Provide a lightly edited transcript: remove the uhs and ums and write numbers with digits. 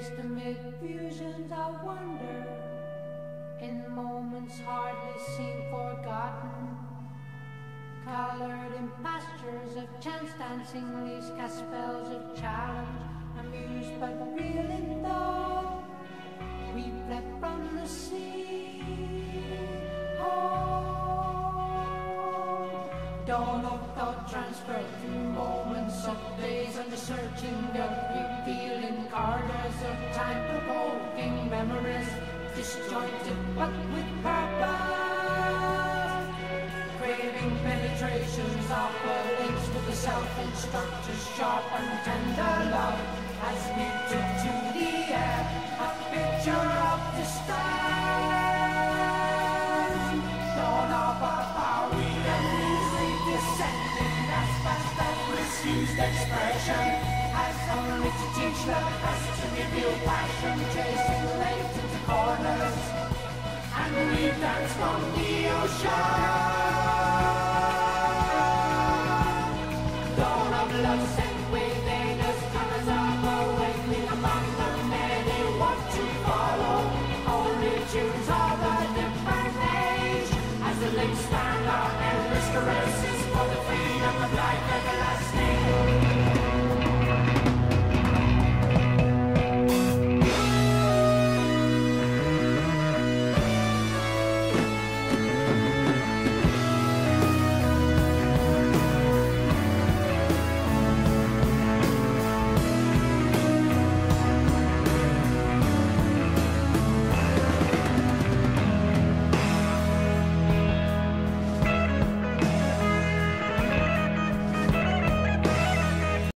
traced amid fusions of wonder, in moments hardly seen forgotten, colored in pastures of chance dancing leaves cast spells of challenge, amused but real in thought. We fled from the sea. Oh, dawn of thought transferred through moments of days under searching of revealing corridors of time, provoking memories, disjointed but with purpose, craving penetrations of the links with the self-instructors, sharp and tender love as we took to the air a picture of distance. Dawn of our power, we amusingly descending as fast as misused expression, as only to teach the best to reveal passion, chasing latent corners, and we dance from the ocean. Dawn of love sent within us, colors of awakening among the many want to follow. Only tunes of a different age, as the links stand our endless caresses for the freedom of life everlasting.